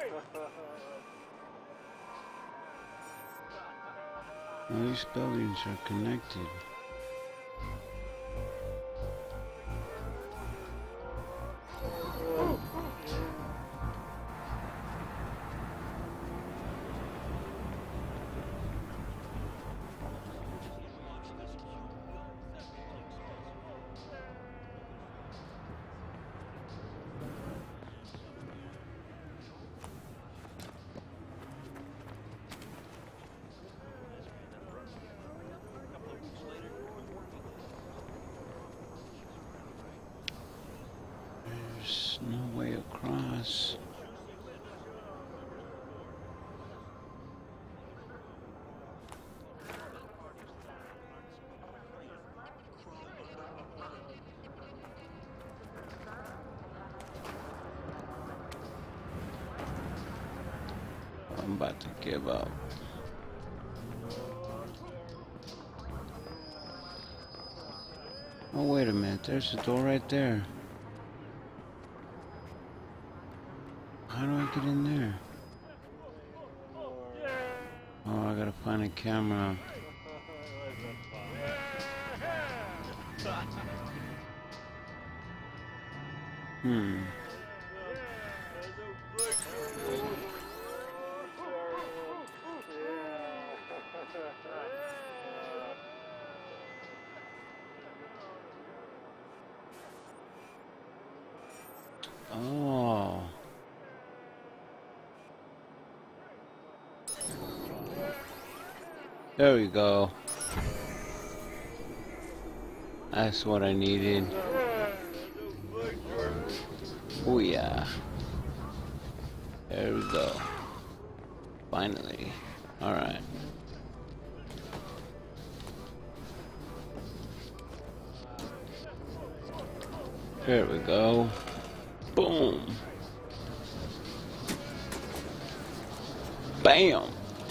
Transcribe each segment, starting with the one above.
All these buildings are connected. There's no way across. I'm about to give up. Oh, wait a minute. There's a door right there. How do I get in there? Oh, I gotta find a camera. Oh. There we go. That's what I needed. Oh yeah. There we go. Finally. Alright. There we go. Boom. Bam.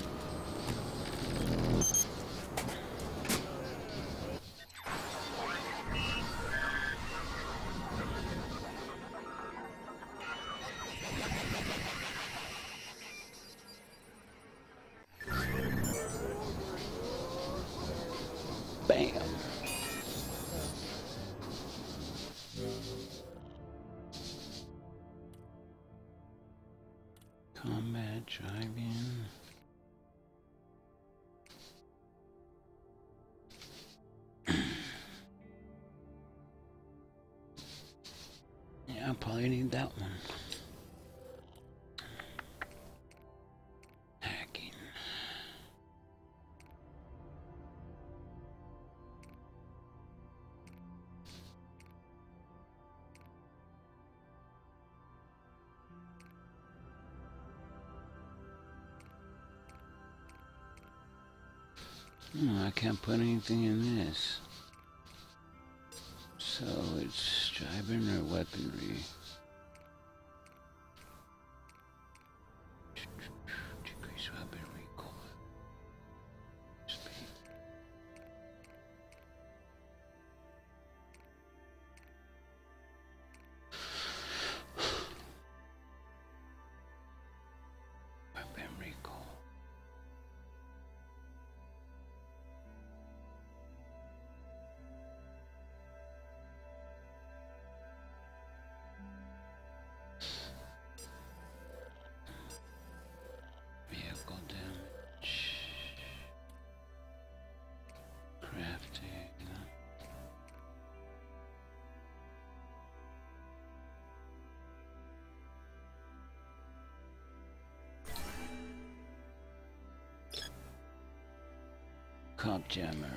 Bam. Combat drive-in. Yeah, I probably need that one. Hacking. I can't put anything in this. So it's driving or weaponry. Decrease weapon recoil. Speed. Weapon recoil. Vehicle damage. Crafting. Cop jammer.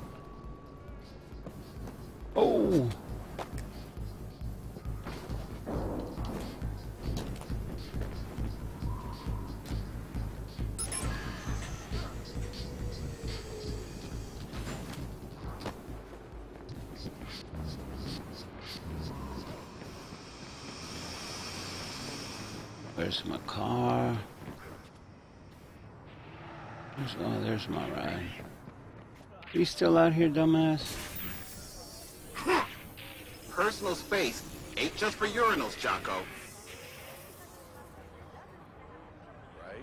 Oh! Where's my car? Oh, there's my ride. You still out here, dumbass? Personal space ain't just for urinals, Jocko. Right.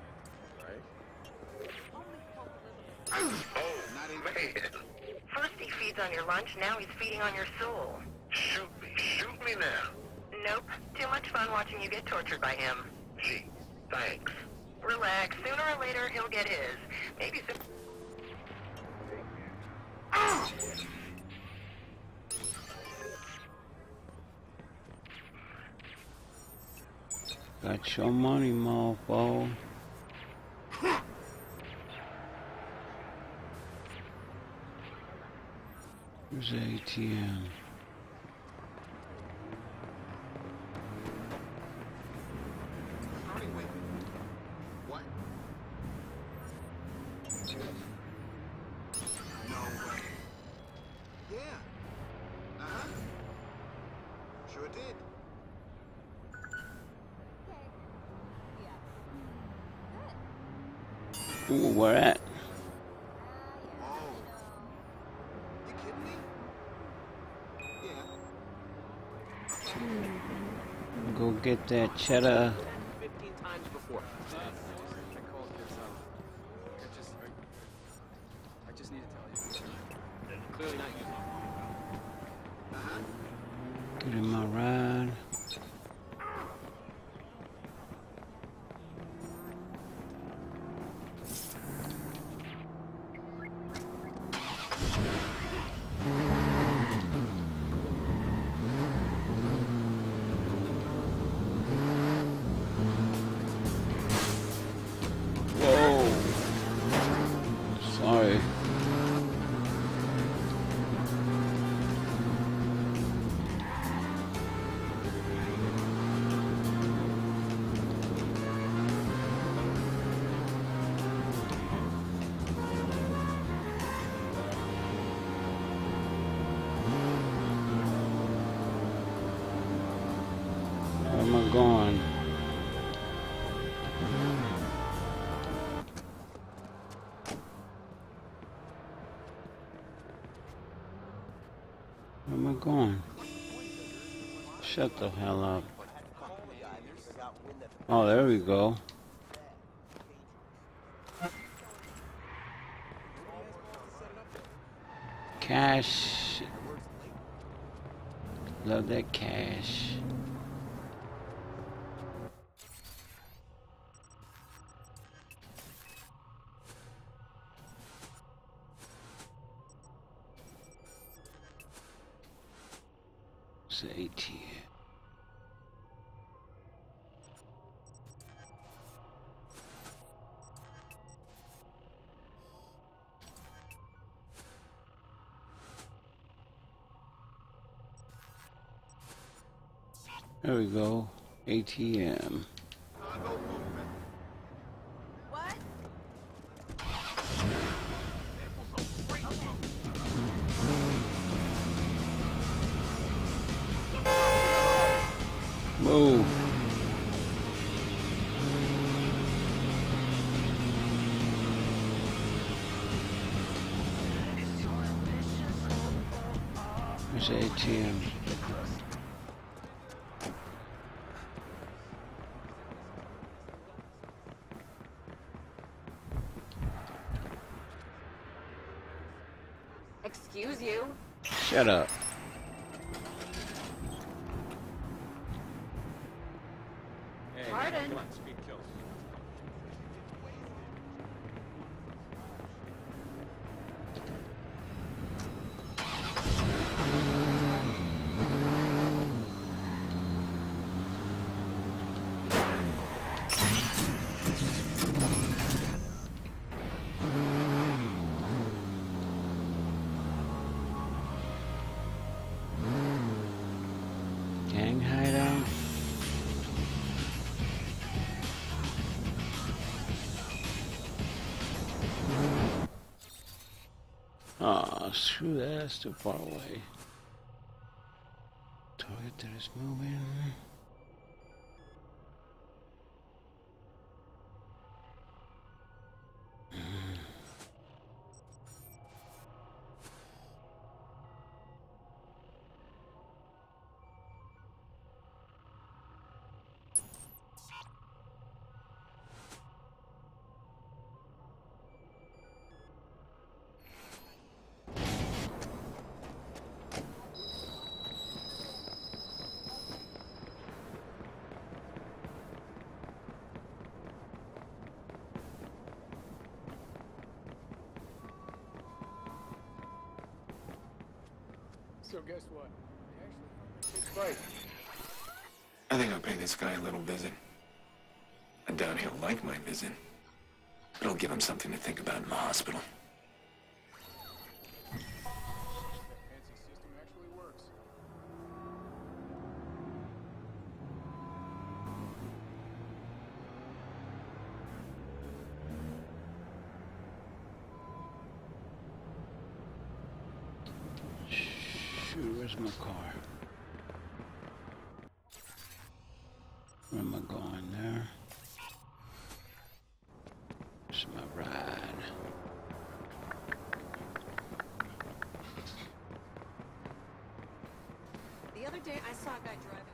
Oh, man. First he feeds on your lunch, now he's feeding on your soul. Shoot me now. Nope, too much fun watching you get tortured by him. Gee, thanks. Relax, sooner or later he'll get his. Maybe some... Got your money, mofo. Where's the ATM? What? No way. Yeah. Uh-huh. Sure did. Ooh, where at? Oh. You kidding me? Yeah. Go get that cheddar. 15 times before. I called because I just need to tell you. Clearly not you. Uh-huh. Get in my ride. Whoa. Sorry. Where am I going? Where am I going? Shut the hell up. Oh, there we go. Cash. Love that cash. It's the ATM. There we go. ATM. What? Move. There's the ATM. Excuse you? Shut up. Hey, Pardon? come on, speed kills. Gang hideout. Oh, screw that, that's too far away. Target that is moving. So guess what? They actually took fight. I think I'll pay this guy a little visit. I doubt he'll like my visit, but I'll give him something to think about in the hospital. That fancy system actually works. Shoot, where's my car? Where am I going there? Where's my ride? The other day I saw a guy driving.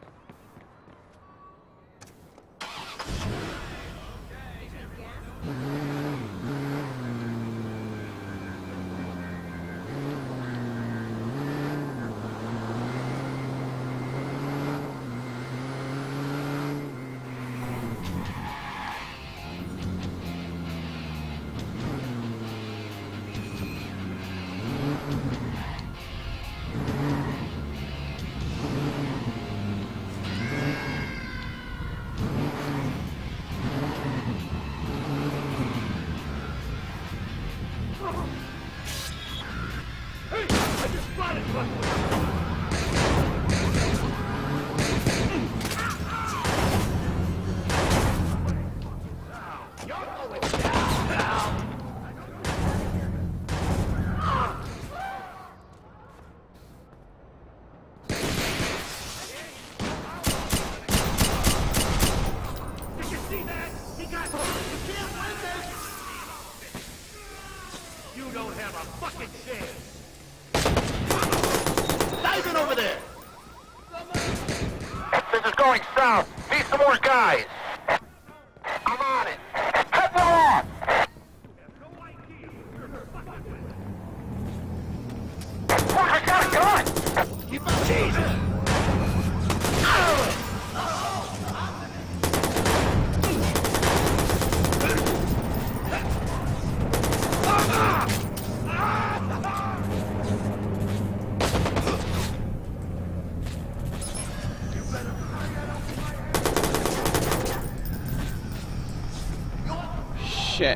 This is going south. Need some more guys. I'm on it. Cut them off. I got a gun. Keep on cheesing. Shit.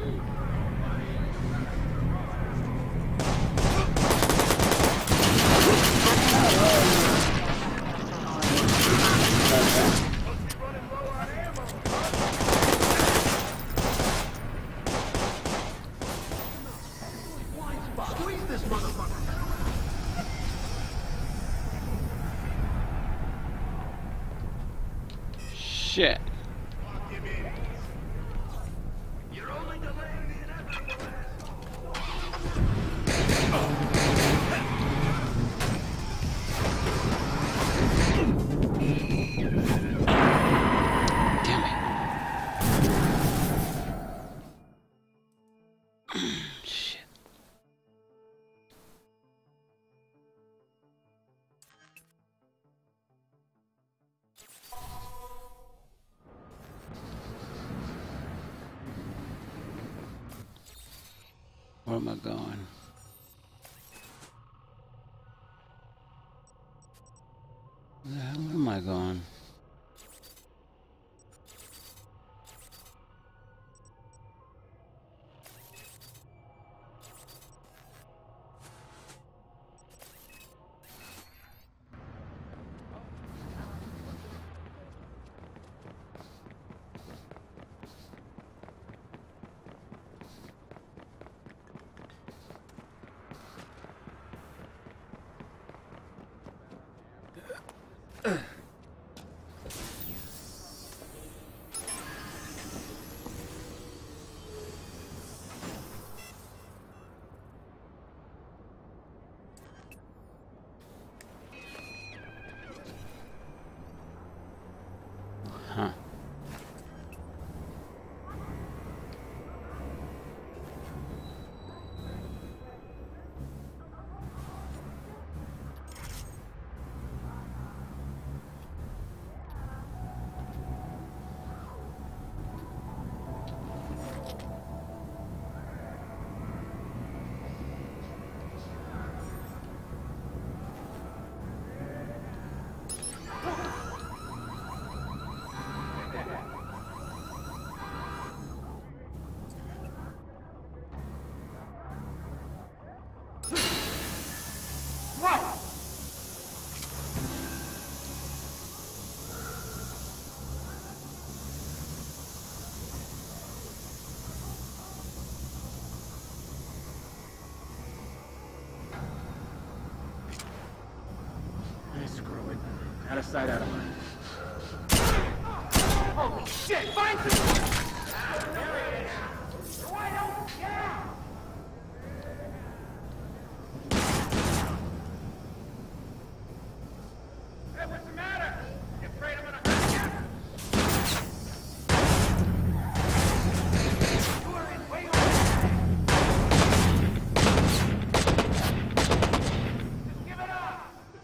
Squeeze this motherfucker. Shit. You're only delaying the inevitable. Damn it. Shit. Where am I going? Where the hell am I going? sight, out of mind. Holy shit! Find Hey, what's the matter? You afraid I'm gonna hurt you? You are in way over. Just give it up!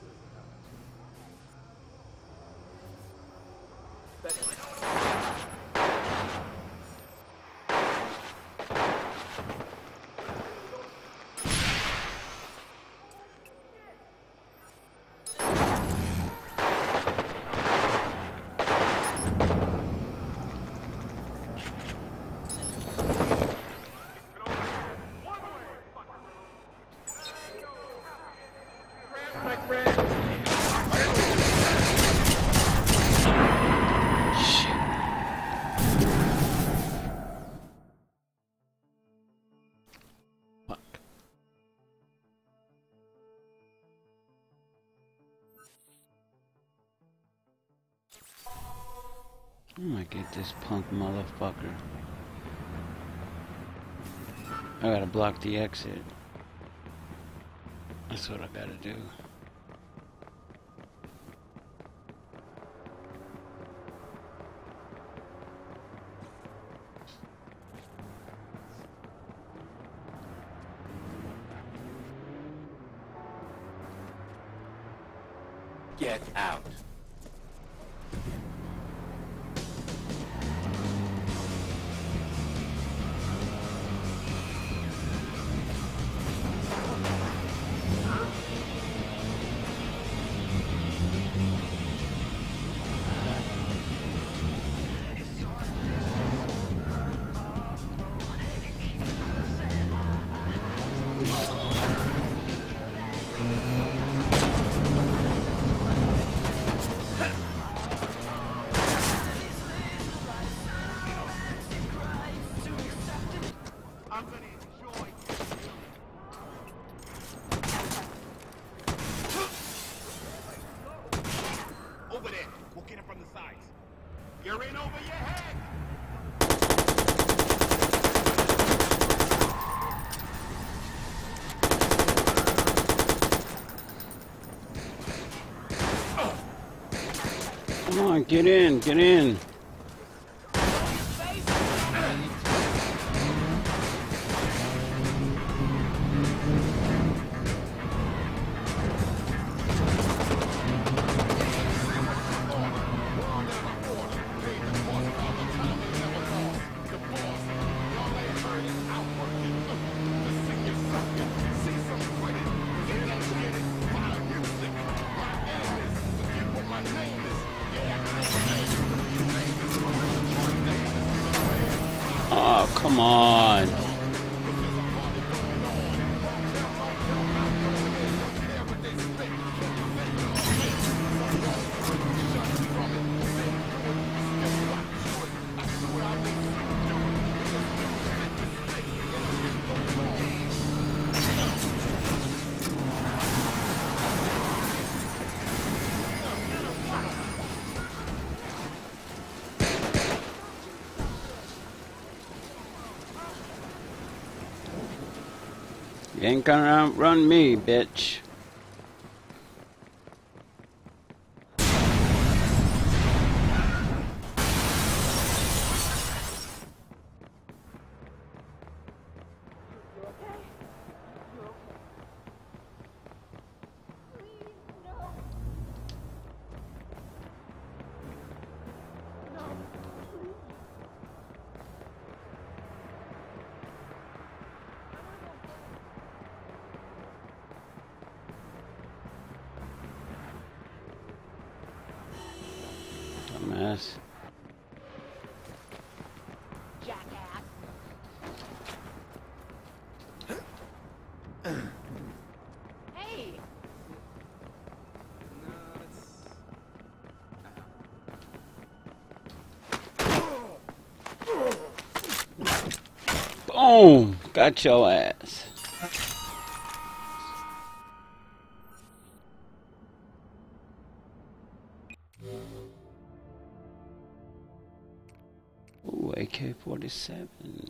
I'm gonna get this punk motherfucker. I gotta block the exit. That's what I gotta do. Get out. Over there. We'll get it from the sides. You're in over your head. Come on, get in, get in. Oh, come on. You ain't gonna outrun me, bitch. Dumbass. Jackass. Hey! Boom! Got your ass. AK-47.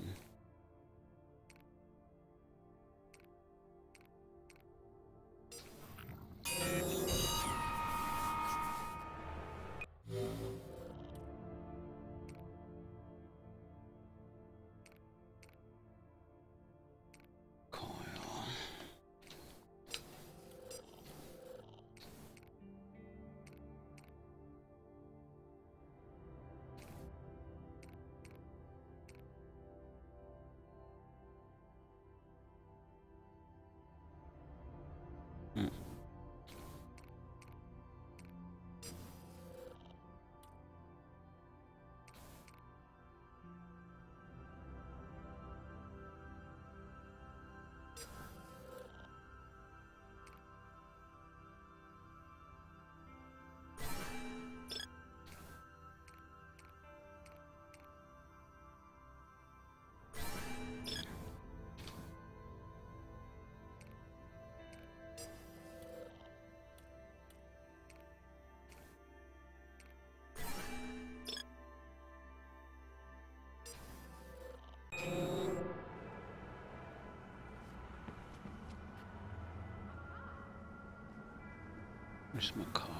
Where's my car?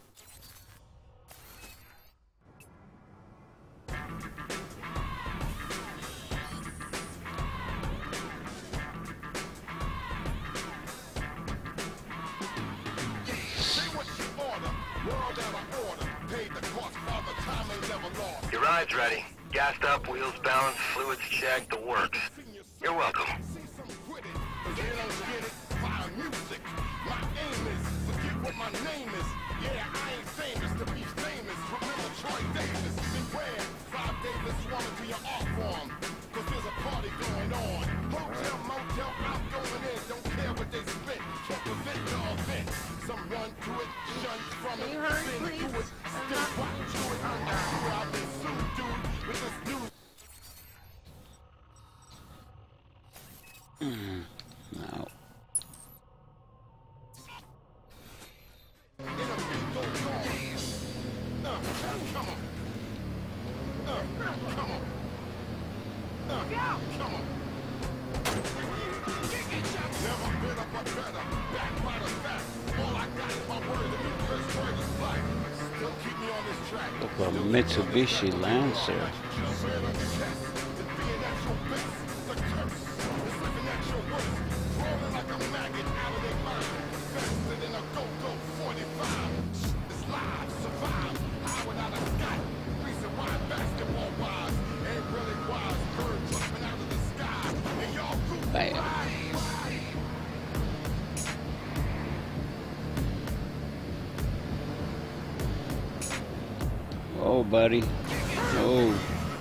Your ride's ready. Gassed up, wheels balanced, fluids checked, the works. You're welcome. My name is, yeah, I ain't famous to be famous. Remember Troy Davis, beware. 5 Davis wanna be an art form, cause there's a party going on. Hotel, motel, I'm going in. Don't care what they spit, can't prevent the event. Some run to it, shun from it, sing to it, still rock to it. I'm sure I've been sued, dude, with this new. No. Look, a Mitsubishi Lancer. Bam. Oh, buddy. Oh.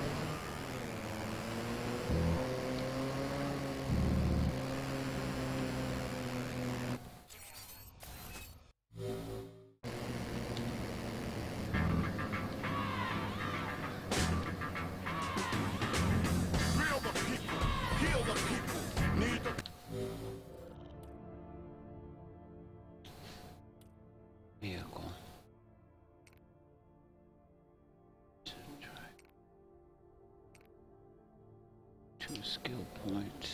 Vehicle. Two skill points.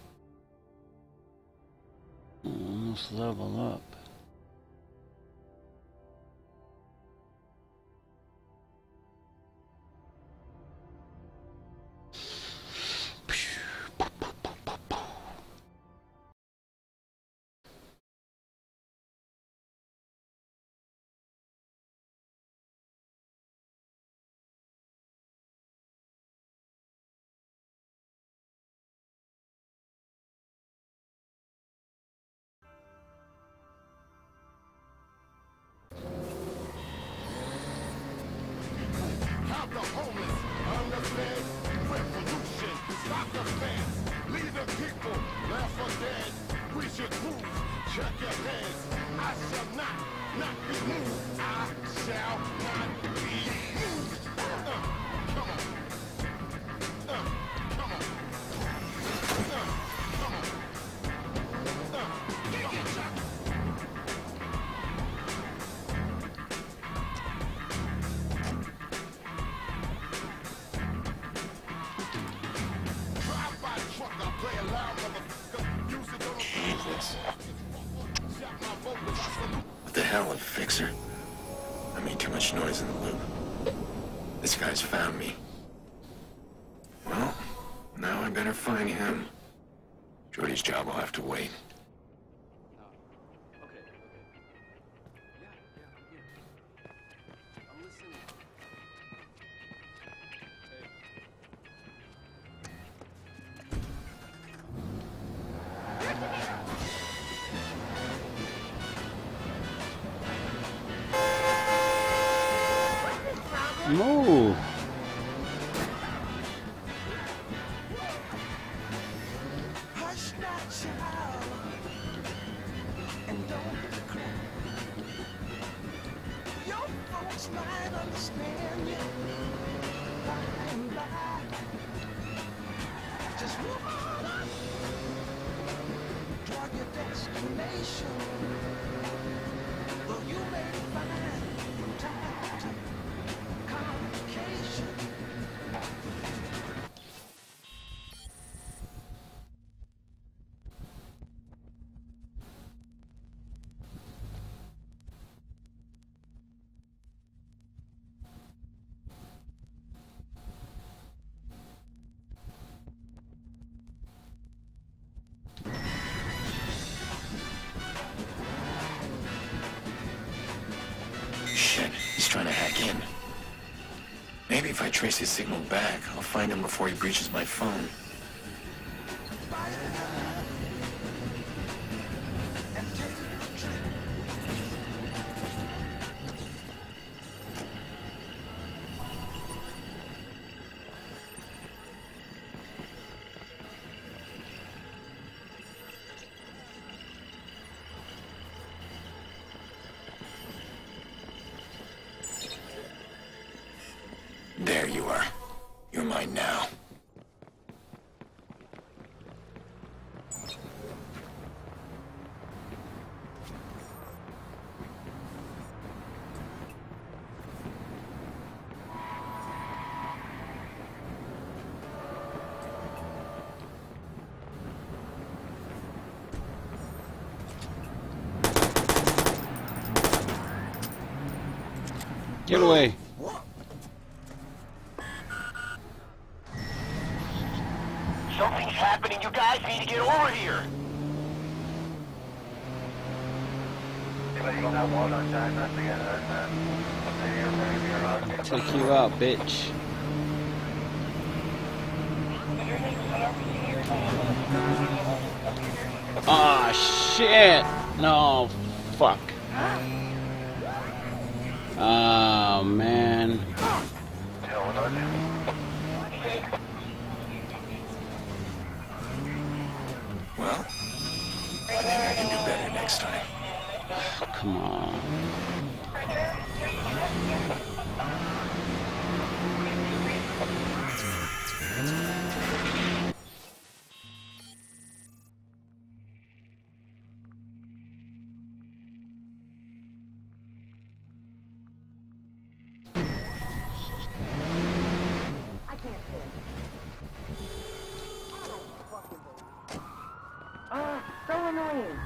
Almost level up. Help the homeless, underfed, revolution, stop the fans, leave the people, left for dead, we should move, check your heads, I shall not be moved, I shall not be moved, come on, come on, come on, hell of a fixer. I made too much noise in the loop. This guy's found me. Well, now I better find him. Jordy's job will have to wait. Move. Hush that child and don't cry. Your folks might understand you by and by. Just move on up toward your destination. Though you may find from time to time complication. Shit, he's trying to hack in. Maybe if I trace his signal back, I'll find him before he breaches my phone. There you are. You're mine now. Get away. Something's happening. You guys need to get over here. Take you out, bitch. Ah, shit. No, fuck. Oh, man. Well, I think I can do better next time. Come on. So annoying.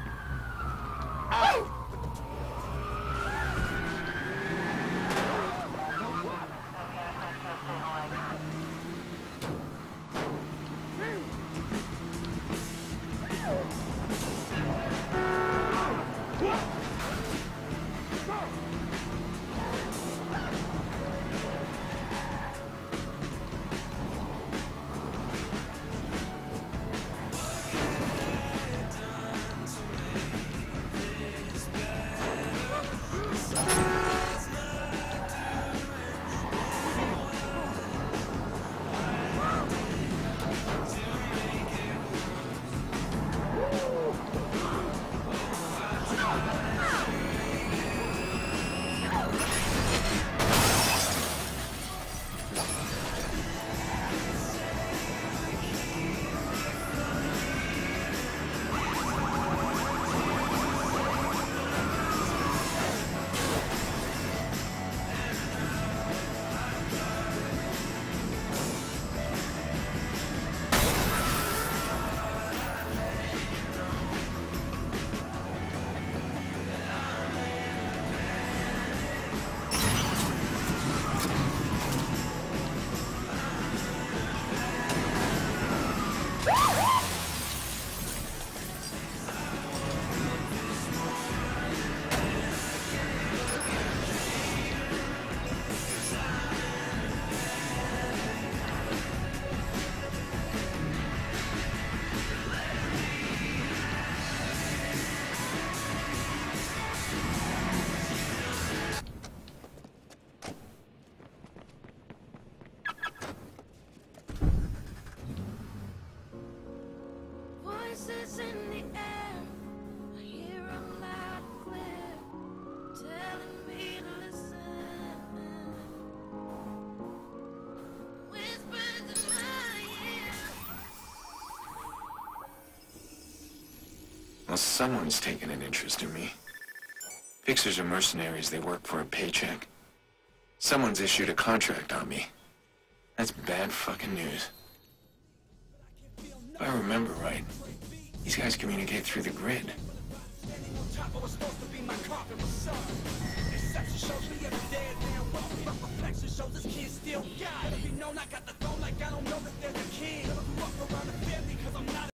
Well, someone's taken an interest in me. Fixers are mercenaries, they work for a paycheck. Someone's issued a contract on me. That's bad fucking news. If I remember right, these guys communicate through the grid. Shows this kid still got it. Be known I got the throne like I don't know the